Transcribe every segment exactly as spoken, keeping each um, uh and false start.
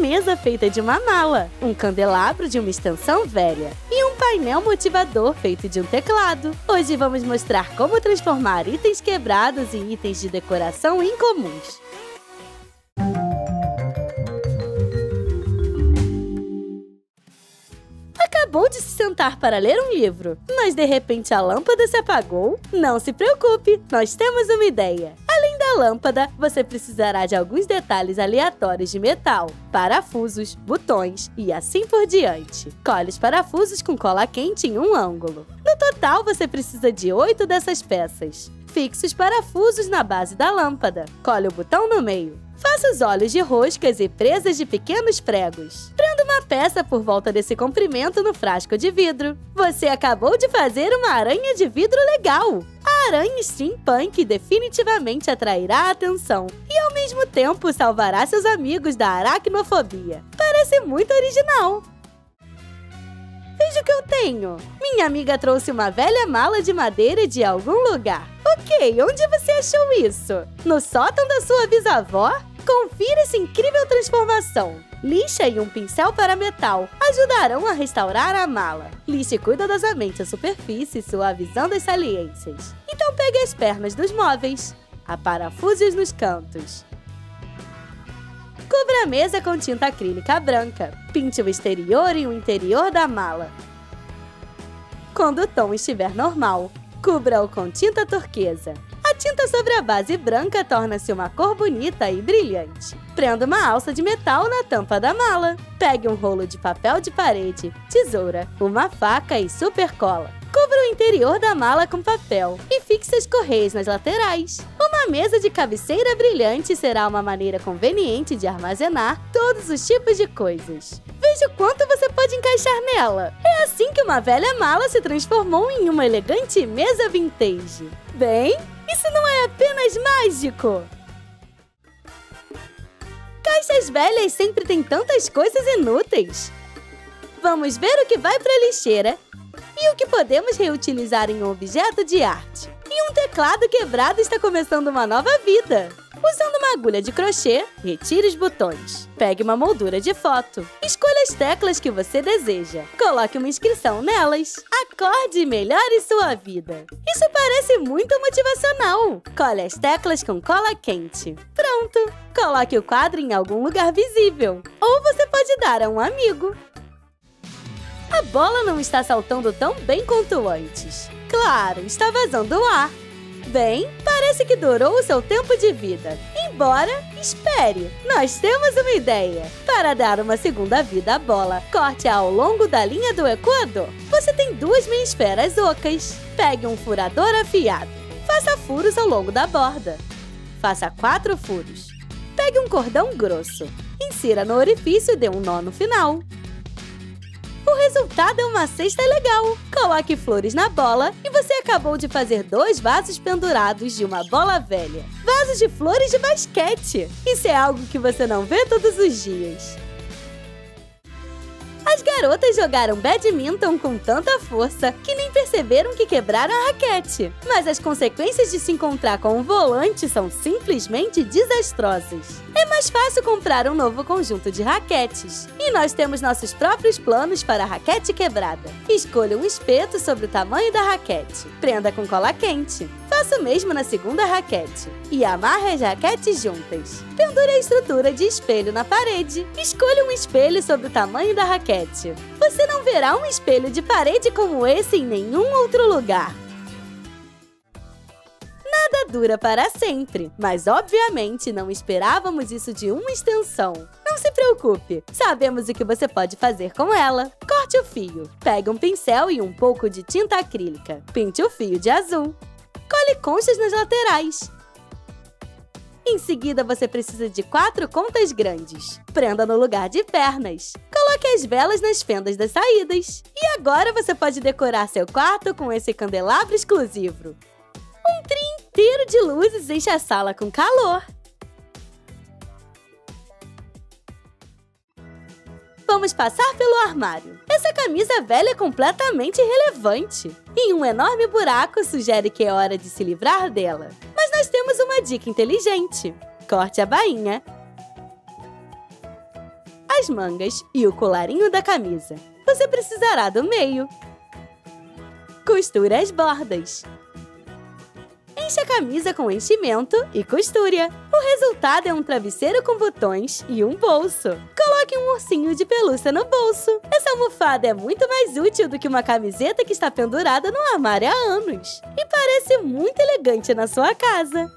mesa feita de uma mala, um candelabro de uma extensão velha e um painel motivador feito de um teclado. Hoje vamos mostrar como transformar itens quebrados em itens de decoração incomuns. Acabou de se sentar para ler um livro, mas de repente a lâmpada se apagou? Não se preocupe, nós temos uma ideia. Além da lâmpada, você precisará de alguns detalhes aleatórios de metal, parafusos, botões e assim por diante. Cole os parafusos com cola quente em um ângulo. No total, você precisa de oito dessas peças. Fixe os parafusos na base da lâmpada. Cole o botão no meio. Faça os olhos de roscas e presas de pequenos pregos. Prenda uma peça por volta desse comprimento no frasco de vidro. Você acabou de fazer uma aranha de vidro legal! A aranha steampunk definitivamente atrairá a atenção e, ao mesmo tempo, salvará seus amigos da aracnofobia. Parece muito original! Veja o que eu tenho! Minha amiga trouxe uma velha mala de madeira de algum lugar. Ok, onde você achou isso? No sótão da sua bisavó? Confira essa incrível transformação! Lixa e um pincel para metal ajudarão a restaurar a mala. Lixe cuidadosamente a superfície, suavizando as saliências. Então pegue as pernas dos móveis. Aparafuse-os nos cantos. Cubra a mesa com tinta acrílica branca. Pinte o exterior e o interior da mala. Quando o tom estiver normal, cubra-o com tinta turquesa. A tinta sobre a base branca torna-se uma cor bonita e brilhante. Prenda uma alça de metal na tampa da mala. Pegue um rolo de papel de parede, tesoura, uma faca e supercola. Cubra o interior da mala com papel e fixe as correias nas laterais. Uma mesa de cabeceira brilhante será uma maneira conveniente de armazenar todos os tipos de coisas. Veja o quanto você pode encaixar nela. É assim que uma velha mala se transformou em uma elegante mesa vintage. Bem, isso não é apenas mágico! Caixas velhas sempre têm tantas coisas inúteis. Vamos ver o que vai para a lixeira e o que podemos reutilizar em um objeto de arte. E um teclado quebrado está começando uma nova vida. Usando uma agulha de crochê, retire os botões. Pegue uma moldura de foto. Escolha as teclas que você deseja. Coloque uma inscrição nelas. Acorde e melhore sua vida. Isso parece muito motivacional. Cole as teclas com cola quente. Pronto! Coloque o quadro em algum lugar visível. Ou você pode dar a um amigo. A bola não está saltando tão bem quanto antes. Claro, está vazando ar. Bem, parece que durou o seu tempo de vida. Embora, espere, nós temos uma ideia. Para dar uma segunda vida à bola, corte-a ao longo da linha do equador. Você tem duas meias-esferas ocas. Pegue um furador afiado. Faça furos ao longo da borda. Faça quatro furos. Pegue um cordão grosso. Insira no orifício e dê um nó no final. O resultado é uma cesta legal. Coloque flores na bola e você acabou de fazer dois vasos pendurados de uma bola velha. Vasos de flores de basquete. Isso é algo que você não vê todos os dias. As garotas jogaram badminton com tanta força que nem perceberam que quebraram a raquete. Mas as consequências de se encontrar com um volante são simplesmente desastrosas. É mais fácil comprar um novo conjunto de raquetes. E nós temos nossos próprios planos para a raquete quebrada. Escolha um espeto sobre o tamanho da raquete. Prenda com cola quente. Faça o mesmo na segunda raquete. E amarre as raquetes juntas. Pendure a estrutura de espelho na parede. Escolha um espelho sobre o tamanho da raquete. Você não verá um espelho de parede como esse em nenhum outro lugar. Nada dura para sempre, mas obviamente não esperávamos isso de uma extensão. Não se preocupe, sabemos o que você pode fazer com ela. Corte o fio. Pegue um pincel e um pouco de tinta acrílica. Pinte o fio de azul. Cole conchas nas laterais. Em seguida, você precisa de quatro contas grandes. Prenda no lugar de pernas. Coloque as velas nas fendas das saídas. E agora você pode decorar seu quarto com esse candelabro exclusivo. Um trio inteiro de luzes enche a sala com calor. Vamos passar pelo armário. Essa camisa velha é completamente irrelevante. E um enorme buraco sugere que é hora de se livrar dela. Mas nós temos uma dica inteligente. Corte a bainha. as mangas e o colarinho da camisa. Você precisará do meio. Costure as bordas. Enche a camisa com enchimento e costure. O resultado é um travesseiro com botões e um bolso. Coloque um ursinho de pelúcia no bolso. Essa almofada é muito mais útil do que uma camiseta que está pendurada no armário há anos. E parece muito elegante na sua casa.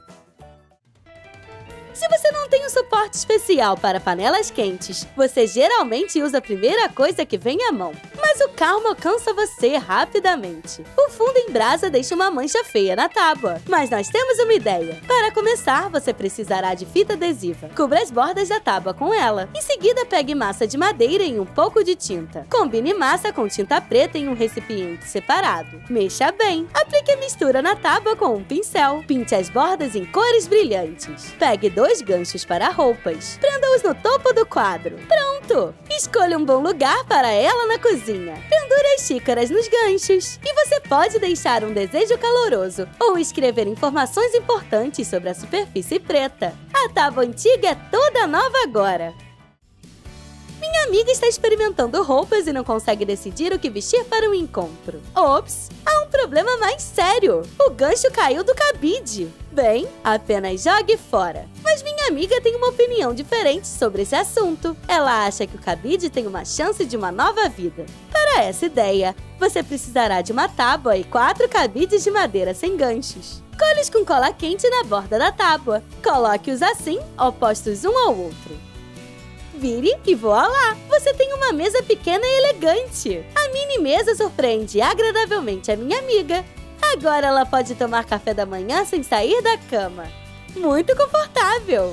Se você não tem um suporte especial para panelas quentes, você geralmente usa a primeira coisa que vem à mão. Mas o calmo alcança você rapidamente. O fundo em brasa deixa uma mancha feia na tábua. Mas nós temos uma ideia. Para começar, você precisará de fita adesiva. Cubra as bordas da tábua com ela. Em seguida, pegue massa de madeira e um pouco de tinta. Combine massa com tinta preta em um recipiente separado. Mexa bem. Aplique a mistura na tábua com um pincel. Pinte as bordas em cores brilhantes. Pegue dois ganchos para roupas. Prenda-os no topo do quadro. Pronto! Escolha um bom lugar para ela na cozinha. Pendure as xícaras nos ganchos. E você pode deixar um desejo caloroso ou escrever informações importantes sobre a superfície preta. A tábua antiga é toda nova agora. Minha amiga está experimentando roupas e não consegue decidir o que vestir para o encontro. Ops! Há um problema mais sério! O gancho caiu do cabide. Bem, apenas jogue fora. Mas minha amiga tem uma opinião diferente sobre esse assunto. Ela acha que o cabide tem uma chance de uma nova vida. Para essa ideia, você precisará de uma tábua e quatro cabides de madeira sem ganchos. Cole-os com cola quente na borda da tábua. Coloque-os assim, opostos um ao outro. Vire e voa lá! Você tem uma mesa pequena e elegante! A mini mesa surpreende agradavelmente a minha amiga. Agora ela pode tomar café da manhã sem sair da cama. Muito confortável!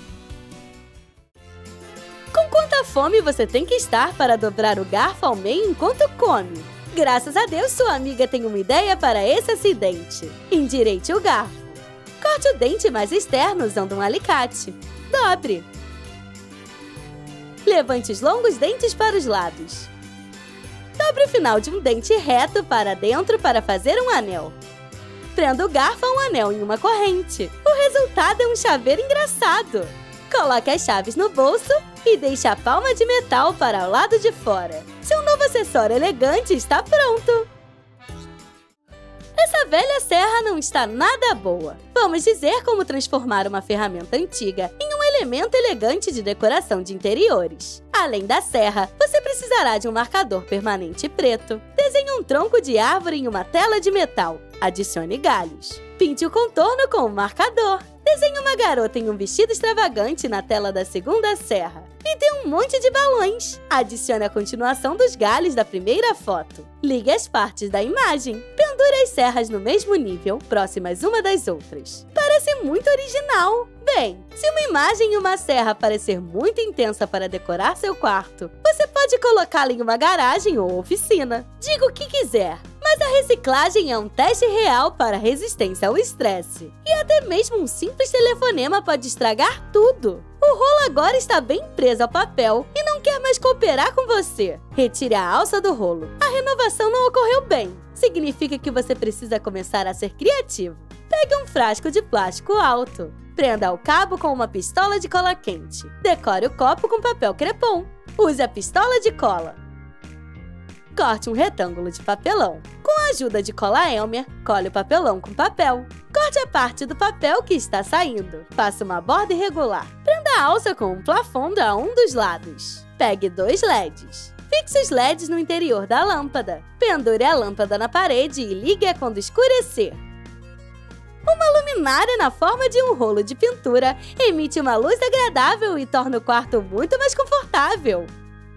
Com quanta fome você tem que estar para dobrar o garfo ao meio enquanto come? Graças a Deus, sua amiga tem uma ideia para esse acidente. Endireite o garfo. Corte o dente mais externo usando um alicate. Dobre. Levante os longos dentes para os lados. Dobre o final de um dente reto para dentro para fazer um anel. Prenda o garfo a um anel em uma corrente. O resultado é um chaveiro engraçado. Coloque as chaves no bolso e deixe a palma de metal para o lado de fora. Seu novo acessório elegante está pronto! Essa velha serra não está nada boa. Vamos dizer como transformar uma ferramenta antiga em um elemento elegante de decoração de interiores. Além da serra, você precisará de um marcador permanente preto. Desenhe um tronco de árvore em uma tela de metal. Adicione galhos. Pinte o contorno com um marcador. Desenhe uma garota em um vestido extravagante na tela da segunda serra. E dê um monte de balões. Adicione a continuação dos galhos da primeira foto. Ligue as partes da imagem. Pendure as serras no mesmo nível, próximas uma das outras. Parece muito original! Bem, se uma imagem e uma serra parecer muito intensa para decorar seu quarto, você pode colocá-la em uma garagem ou oficina. Diga o que quiser, mas a reciclagem é um teste real para resistência ao estresse. E até mesmo um simples telefonema pode estragar tudo. O rolo agora está bem preso ao papel e não quer mais cooperar com você. Retire a alça do rolo. A renovação não ocorreu bem. Significa que você precisa começar a ser criativo. Pegue um frasco de plástico alto. Prenda o cabo com uma pistola de cola quente. Decore o copo com papel crepom. Use a pistola de cola. Corte um retângulo de papelão. Com a ajuda de cola Elmer, cole o papelão com papel. Corte a parte do papel que está saindo. Faça uma borda irregular. Prenda a alça com um plafond a um dos lados. Pegue dois L E Ds. Fixe os L E Ds no interior da lâmpada. Pendure a lâmpada na parede e ligue-a quando escurecer. Uma luminária na forma de um rolo de pintura emite uma luz agradável e torna o quarto muito mais confortável.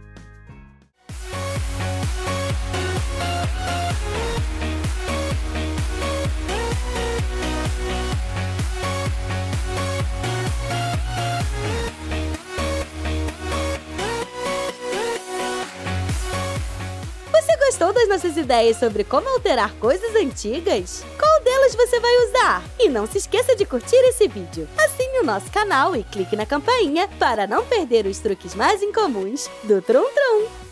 Gostou das nossas ideias sobre como alterar coisas antigas? Qual delas você vai usar? E não se esqueça de curtir esse vídeo. Assine o nosso canal e clique na campainha para não perder os truques mais incomuns do Trum Trum.